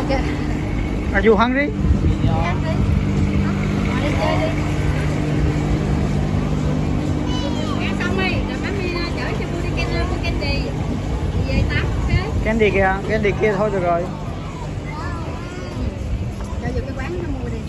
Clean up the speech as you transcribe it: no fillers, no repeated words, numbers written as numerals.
kìa. Are you hungry? Ăn đi. Đi chơi đi. Ăn xong đi, rồi mami chở cho mua đi candy. Về tắm cái. Candy kia thôi được rồi. Cho vô cái quán nó mua đi.